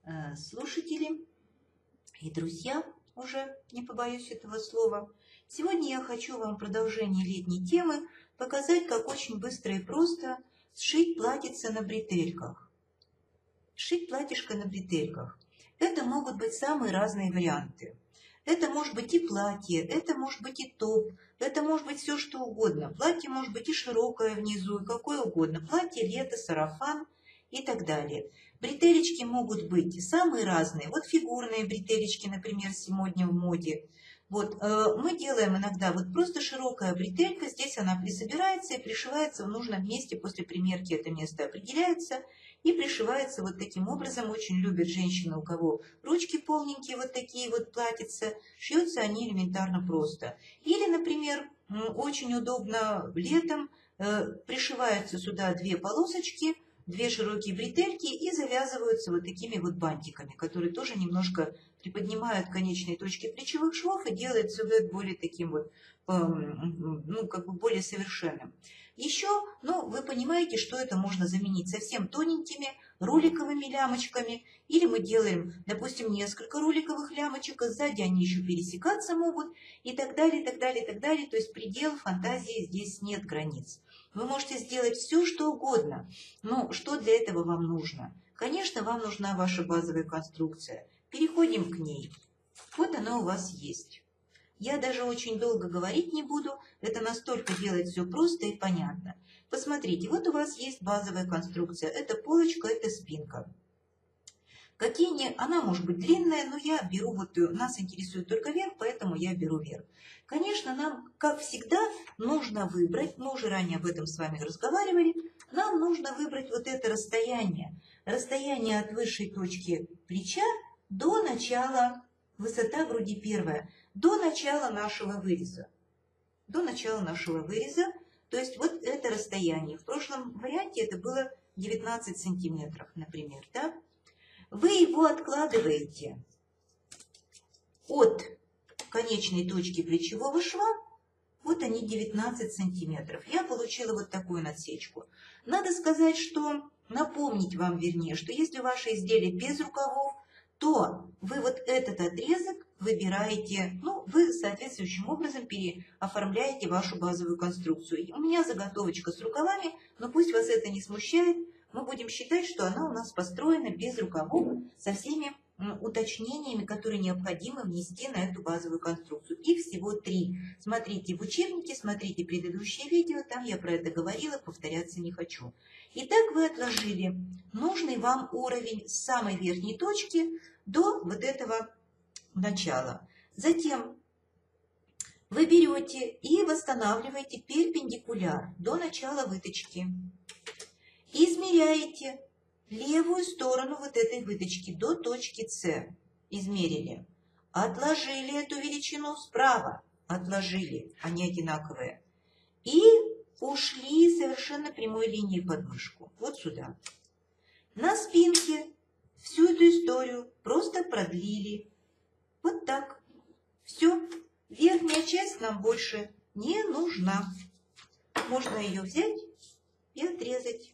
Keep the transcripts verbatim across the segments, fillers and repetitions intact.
э, слушатели и друзья, уже не побоюсь этого слова. Сегодня я хочу вам в продолжении летней темы показать, как очень быстро и просто сшить платьице на бретельках. Сшить платьишко на бретельках. Это могут быть самые разные варианты. Это может быть и платье, это может быть и топ, это может быть все что угодно. Платье может быть и широкое внизу, и какое угодно. Платье, лето, сарафан и так далее. Бретелечки могут быть самые разные. Вот фигурные бретелечки, например, сегодня в моде. Вот, э, мы делаем иногда вот просто широкая бретелька, здесь она присобирается и пришивается в нужном месте, после примерки это место определяется и пришивается вот таким образом. Очень любят женщины, у кого ручки полненькие, вот такие вот платьица, шьются они элементарно просто. Или, например, очень удобно летом, э, пришиваются сюда две полосочки, две широкие бретельки и завязываются вот такими вот бантиками, которые тоже немножко приподнимают конечные точки плечевых швов и делают силуэт более таким вот, ну, как бы более совершенным. Еще, ну, вы понимаете, что это можно заменить совсем тоненькими роликовыми лямочками, или мы делаем, допустим, несколько роликовых лямочек, а сзади они еще пересекаться могут, и так далее, и так далее, и так далее. То есть предел фантазии здесь нет границ. Вы можете сделать все, что угодно. Но что для этого вам нужно? Конечно, вам нужна ваша базовая конструкция. Переходим к ней. Вот она у вас есть. Я даже очень долго говорить не буду. Это настолько делать все просто и понятно. Посмотрите, вот у вас есть базовая конструкция. Это полочка, это спинка. Какие не... Она может быть длинная, но я беру, вот нас интересует только верх, поэтому я беру верх. Конечно, нам, как всегда, нужно выбрать, мы уже ранее об этом с вами разговаривали, нам нужно выбрать вот это расстояние. Расстояние от высшей точки плеча до начала, высота груди первая, до начала нашего выреза. До начала нашего выреза, то есть вот это расстояние. В прошлом варианте это было девятнадцать сантиметров, например, да? Вы его откладываете от конечной точки плечевого шва, вот они девятнадцать сантиметров. Я получила вот такую насечку. Надо сказать, что, напомнить вам вернее, что если ваше изделие без рукавов, то вы вот этот отрезок выбираете, ну, вы соответствующим образом переоформляете вашу базовую конструкцию. У меня заготовочка с рукавами, но пусть вас это не смущает. Мы будем считать, что она у нас построена без рукавов, со всеми уточнениями, которые необходимо внести на эту базовую конструкцию. Их всего три. Смотрите в учебнике, смотрите предыдущее видео, там я про это говорила, повторяться не хочу. Итак, вы отложили нужный вам уровень с самой верхней точки до вот этого начала. Затем вы берете и восстанавливаете перпендикуляр до начала выточки. Измеряете левую сторону вот этой выточки до точки С. Измерили. Отложили эту величину справа. Отложили. Они одинаковые. И ушли совершенно прямой линией под мышку. Вот сюда. На спинке всю эту историю просто продлили. Вот так. Все. Верхняя часть нам больше не нужна. Можно ее взять и отрезать.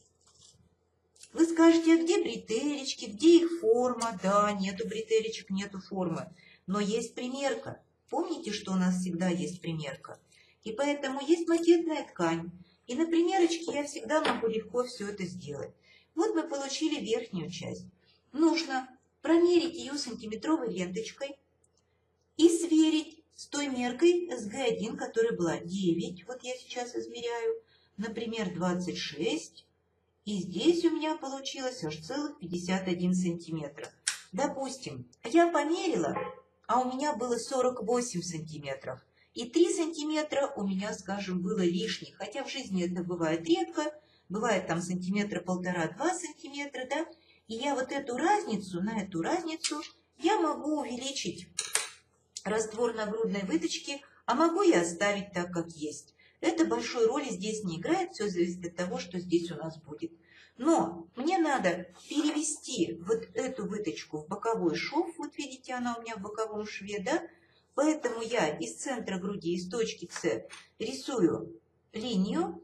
Вы скажете, а где бретелечки, где их форма? Да, нету бретелечек, нету формы. Но есть примерка. Помните, что у нас всегда есть примерка? И поэтому есть макетная ткань. И на примерочке я всегда могу легко все это сделать. Вот мы получили верхнюю часть. Нужно промерить ее сантиметровой ленточкой и сверить с той меркой эс гэ один, которая была девять. Вот я сейчас измеряю. Например, двадцать шесть. И здесь у меня получилось аж целых пятьдесят один сантиметра. Допустим, я померила, а у меня было сорок восемь сантиметров. И три сантиметра у меня, скажем, было лишних. Хотя в жизни это бывает редко. Бывает там сантиметра полтора-два сантиметра, да? И я вот эту разницу, на эту разницу я могу увеличить раствор нагрудной выточки, а могу и оставить так, как есть. Это большой роли здесь не играет, все зависит от того, что здесь у нас будет. Но мне надо перевести вот эту выточку в боковой шов. Вот видите, она у меня в боковом шве, да? Поэтому я из центра груди, из точки С, рисую линию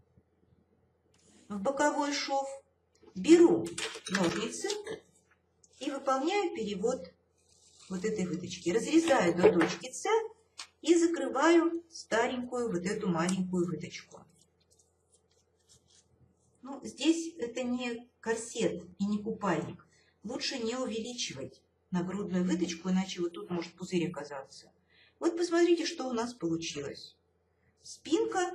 в боковой шов, беру ножницы выполняю перевод вот этой выточки. Разрезаю до точки С и закрываю старенькую вот эту маленькую выточку. Ну, здесь это не корсет и не купальник. Лучше не увеличивать нагрудную выточку, иначе вот тут может пузырь оказаться. Вот посмотрите, что у нас получилось. Спинка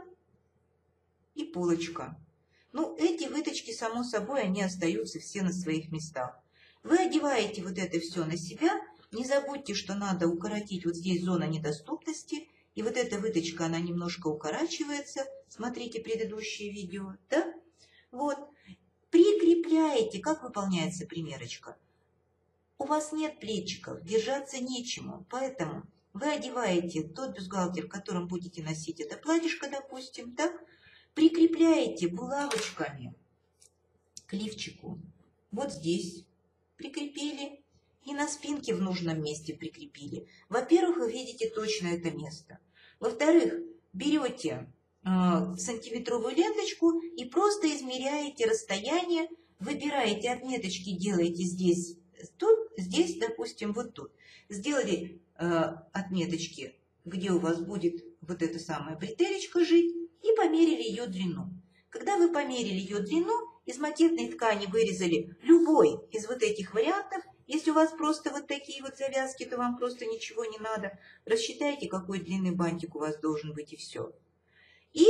и полочка. Ну, эти выточки, само собой, они остаются все на своих местах. Вы одеваете вот это все на себя. Не забудьте, что надо укоротить вот здесь зона недоступности. И вот эта выточка, она немножко укорачивается. Смотрите предыдущее видео, да? Вот. Прикрепляете. Как выполняется примерочка? У вас нет плечиков, держаться нечему. Поэтому вы одеваете тот бюстгальтер, которым будете носить это платьишко, допустим, так? Прикрепляете булавочками к лифчику. Вот здесь прикрепили. И на спинке в нужном месте прикрепили. Во-первых, вы видите точно это место. Во-вторых, берете э, сантиметровую ленточку и просто измеряете расстояние, выбираете отметочки, делаете здесь, тут, здесь, допустим, вот тут. Сделали э, отметочки, где у вас будет вот эта самая бретелечка жить, и померили ее длину. Когда вы померили ее длину, из макетной ткани вырезали любой из вот этих вариантов. Если у вас просто вот такие вот завязки, то вам просто ничего не надо. Рассчитайте, какой длинный бантик у вас должен быть, и все. И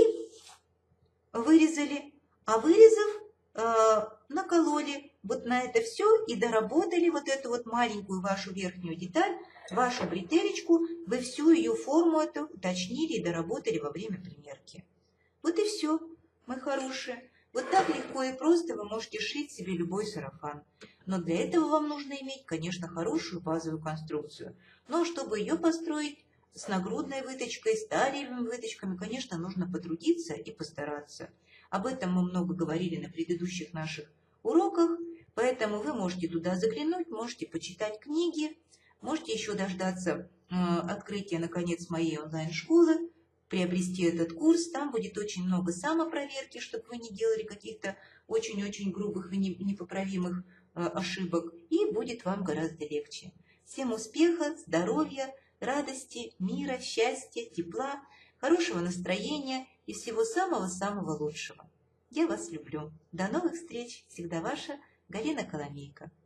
вырезали. А вырезав, э, накололи вот на это все и доработали вот эту вот маленькую вашу верхнюю деталь, вашу бретелечку. Вы всю ее форму эту уточнили и доработали во время примерки. Вот и все, мои хорошие. Вот так легко и просто вы можете шить себе любой сарафан. Но для этого вам нужно иметь, конечно, хорошую базовую конструкцию. Но чтобы ее построить с нагрудной выточкой, с талиевыми выточками, конечно, нужно потрудиться и постараться. Об этом мы много говорили на предыдущих наших уроках, поэтому вы можете туда заглянуть, можете почитать книги, можете еще дождаться э, открытия, наконец, моей онлайн-школы, приобрести этот курс. Там будет очень много самопроверки, чтобы вы не делали каких-то очень-очень грубых и непоправимых э, ошибок, и будет вам гораздо легче. Всем успеха, здоровья, радости, мира, счастья, тепла, хорошего настроения и всего самого-самого лучшего. Я вас люблю. До новых встреч. Всегда ваша Галина Коломейко.